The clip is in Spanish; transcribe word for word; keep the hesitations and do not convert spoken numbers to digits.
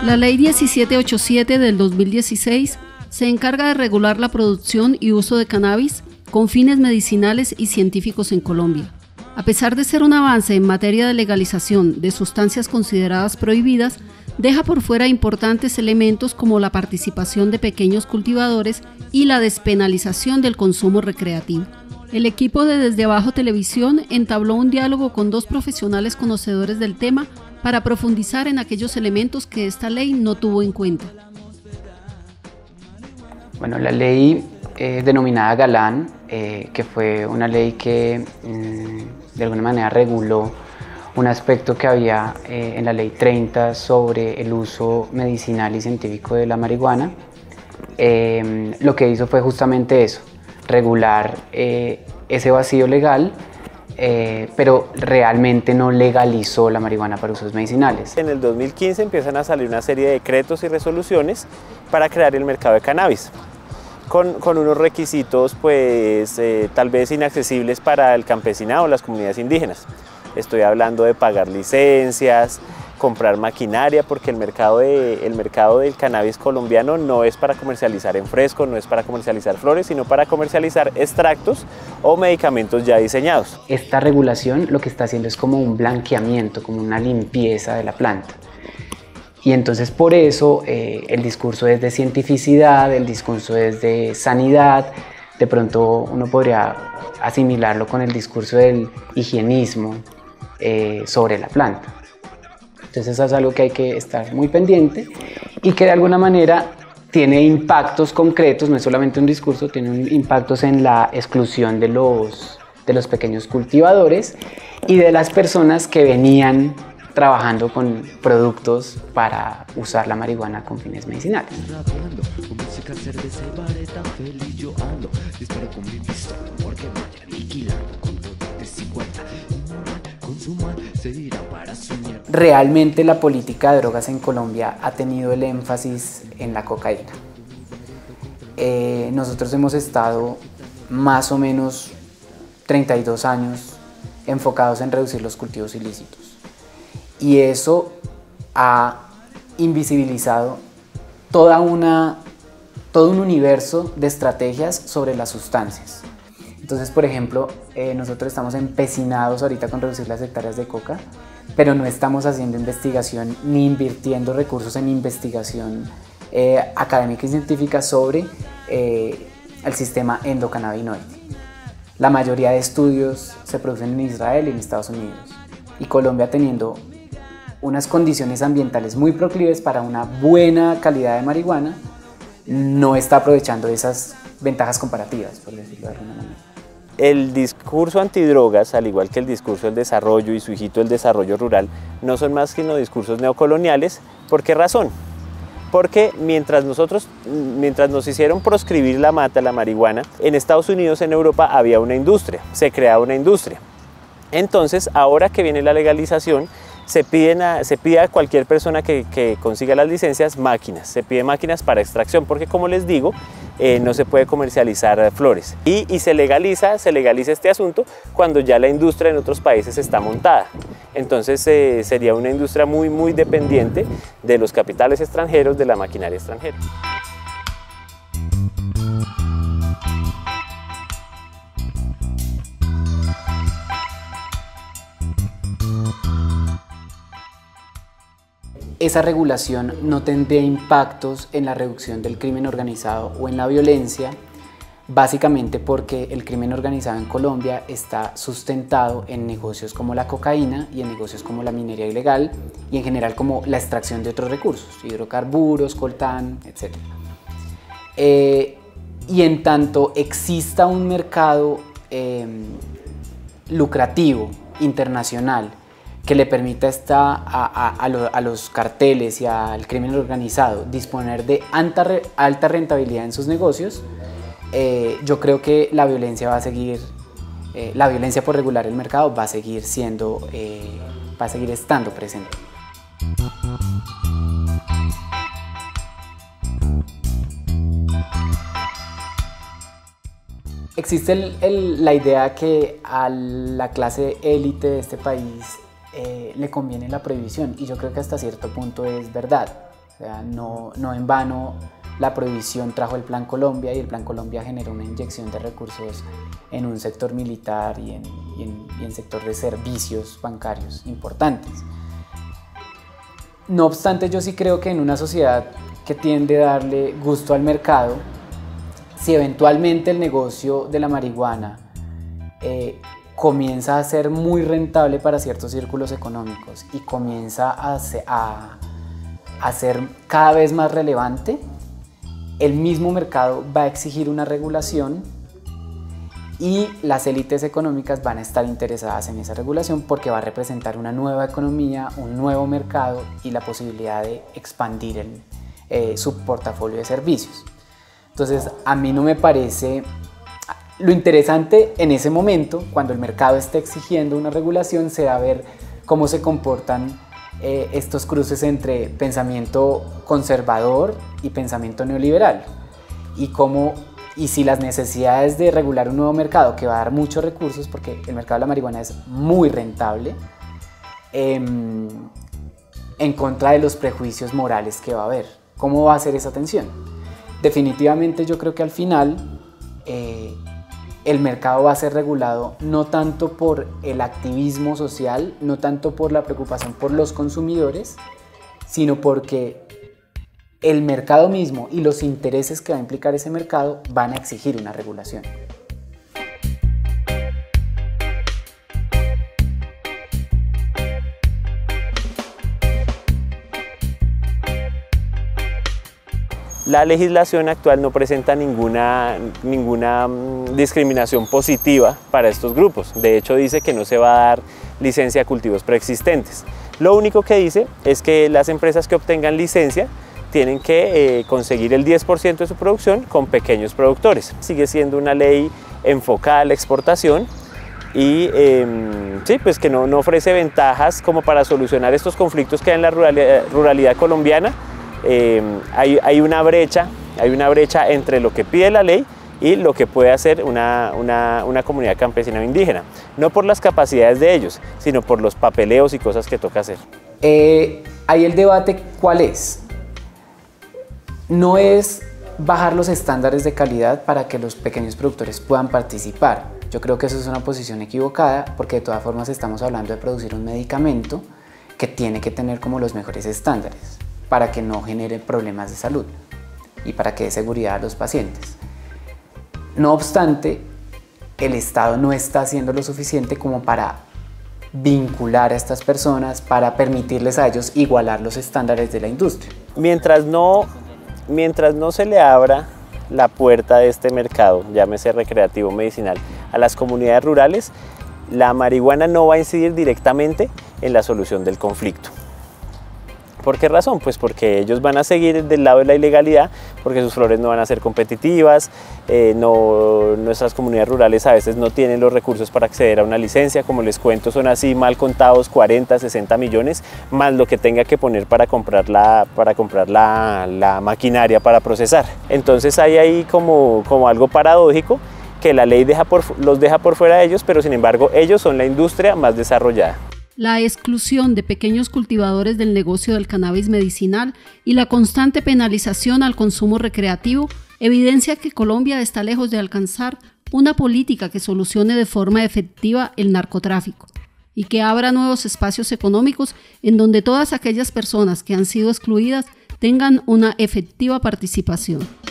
La Ley diecisiete ochenta y siete del dos mil dieciséis se encarga de regular la producción y uso de cannabis con fines medicinales y científicos en Colombia. A pesar de ser un avance en materia de legalización de sustancias consideradas prohibidas, deja por fuera importantes elementos como la participación de pequeños cultivadores y la despenalización del consumo recreativo. El equipo de Desde Abajo Televisión entabló un diálogo con dos profesionales conocedores del tema para profundizar en aquellos elementos que esta ley no tuvo en cuenta. Bueno, la ley eh, denominada Galán, eh, que fue una ley que mmm, de alguna manera reguló un aspecto que había eh, en la ley treinta sobre el uso medicinal y científico de la marihuana, eh, lo que hizo fue justamente eso, regular eh, ese vacío legal, eh, pero realmente no legalizó la marihuana para usos medicinales. En el dos mil quince empiezan a salir una serie de decretos y resoluciones para crear el mercado de cannabis, con, con unos requisitos pues eh, tal vez inaccesibles para el campesinado o las comunidades indígenas. Estoy hablando de pagar licencias, comprar maquinaria, porque el mercado, de, el mercado del cannabis colombiano no es para comercializar en fresco, no es para comercializar flores, sino para comercializar extractos o medicamentos ya diseñados. Esta regulación lo que está haciendo es como un blanqueamiento, como una limpieza de la planta. Y entonces por eso eh, el discurso es de cientificidad, el discurso es de sanidad. De pronto uno podría asimilarlo con el discurso del higienismo eh, sobre la planta. Entonces eso es algo que hay que estar muy pendiente y que de alguna manera tiene impactos concretos, no es solamente un discurso, tiene impactos en la exclusión de los, de los pequeños cultivadores y de las personas que venían trabajando con productos para usar la marihuana con fines medicinales. Realmente la política de drogas en Colombia ha tenido el énfasis en la cocaína. Eh, nosotros hemos estado más o menos treinta y dos años enfocados en reducir los cultivos ilícitos. Y eso ha invisibilizado toda una, todo un universo de estrategias sobre las sustancias. Entonces, por ejemplo, eh, nosotros estamos empecinados ahorita con reducir las hectáreas de coca, pero no estamos haciendo investigación ni invirtiendo recursos en investigación eh, académica y científica sobre eh, el sistema endocannabinoide. La mayoría de estudios se producen en Israel y en Estados Unidos, y Colombia, teniendo unas condiciones ambientales muy proclives para una buena calidad de marihuana, no está aprovechando esas ventajas comparativas, por decirlo de alguna manera. El discurso antidrogas, al igual que el discurso del desarrollo y su hijito el desarrollo rural, no son más que unos discursos neocoloniales. ¿Por qué razón? Porque mientras nosotros, mientras nos hicieron proscribir la mata, la marihuana, en Estados Unidos, en Europa, había una industria, se creaba una industria. Entonces, ahora que viene la legalización, Se, piden a, se pide a cualquier persona que, que consiga las licencias máquinas, se pide máquinas para extracción, porque como les digo, eh, no se puede comercializar flores. Y, y se, legaliza, se legaliza este asunto cuando ya la industria en otros países está montada. Entonces eh, sería una industria muy, muy dependiente de los capitales extranjeros, de la maquinaria extranjera. Esa regulación no tendría impactos en la reducción del crimen organizado o en la violencia, básicamente porque el crimen organizado en Colombia está sustentado en negocios como la cocaína y en negocios como la minería ilegal y en general como la extracción de otros recursos, hidrocarburos, coltán, etcétera. Eh, y en tanto exista un mercado eh, lucrativo, internacional, que le permita esta, a, a, a, lo, a los carteles y al crimen organizado disponer de alta, alta rentabilidad en sus negocios, eh, yo creo que la violencia va a seguir, eh, la violencia por regular el mercado va a seguir siendo, eh, va a seguir estando presente. Existe el, el, la idea que a la clase élite de este país Eh, le conviene la prohibición, y yo creo que hasta cierto punto es verdad. O sea, no, no en vano la prohibición trajo el Plan Colombia y el Plan Colombia generó una inyección de recursos en un sector militar y en, y en, y en sector de servicios bancarios importantes. No obstante, yo sí creo que en una sociedad que tiende a darle gusto al mercado, si eventualmente el negocio de la marihuana eh, comienza a ser muy rentable para ciertos círculos económicos y comienza a, a, a ser cada vez más relevante, el mismo mercado va a exigir una regulación y las élites económicas van a estar interesadas en esa regulación porque va a representar una nueva economía, un nuevo mercado y la posibilidad de expandir el, eh, su portafolio de servicios. Entonces, a mí no me parece... Lo interesante en ese momento, cuando el mercado esté exigiendo una regulación, será ver cómo se comportan eh, estos cruces entre pensamiento conservador y pensamiento neoliberal y cómo y si las necesidades de regular un nuevo mercado que va a dar muchos recursos, porque el mercado de la marihuana es muy rentable, eh, en contra de los prejuicios morales que va a haber. ¿Cómo va a ser esa tensión? Definitivamente yo creo que al final eh, el mercado va a ser regulado no tanto por el activismo social, no tanto por la preocupación por los consumidores, sino porque el mercado mismo y los intereses que va a implicar ese mercado van a exigir una regulación. La legislación actual no presenta ninguna, ninguna discriminación positiva para estos grupos. De hecho, dice que no se va a dar licencia a cultivos preexistentes. Lo único que dice es que las empresas que obtengan licencia tienen que eh, conseguir el diez por ciento de su producción con pequeños productores. Sigue siendo una ley enfocada a la exportación y eh, sí, pues que no, no ofrece ventajas como para solucionar estos conflictos que hay en la ruralidad, ruralidad colombiana. Eh, hay, hay, una brecha, hay una brecha entre lo que pide la ley y lo que puede hacer una, una, una comunidad campesina o indígena. No por las capacidades de ellos, sino por los papeleos y cosas que toca hacer. Eh, ahí el debate, ¿cuál es? No es bajar los estándares de calidad para que los pequeños productores puedan participar. Yo creo que eso es una posición equivocada porque de todas formas estamos hablando de producir un medicamento que tiene que tener como los mejores estándares para que no genere problemas de salud y para que dé seguridad a los pacientes. No obstante, el Estado no está haciendo lo suficiente como para vincular a estas personas, para permitirles a ellos igualar los estándares de la industria. Mientras no, mientras no se le abra la puerta de este mercado, llámese recreativo medicinal, a las comunidades rurales, la marihuana no va a incidir directamente en la solución del conflicto. ¿Por qué razón? Pues porque ellos van a seguir del lado de la ilegalidad, porque sus flores no van a ser competitivas, eh, no, nuestras comunidades rurales a veces no tienen los recursos para acceder a una licencia, como les cuento son así mal contados cuarenta, sesenta millones, más lo que tenga que poner para comprar la, para comprar la, la maquinaria para procesar. Entonces hay ahí como, como algo paradójico, que la ley deja por, los deja por fuera de ellos, pero sin embargo ellos son la industria más desarrollada. La exclusión de pequeños cultivadores del negocio del cannabis medicinal y la constante penalización al consumo recreativo evidencia que Colombia está lejos de alcanzar una política que solucione de forma efectiva el narcotráfico y que abra nuevos espacios económicos en donde todas aquellas personas que han sido excluidas tengan una efectiva participación.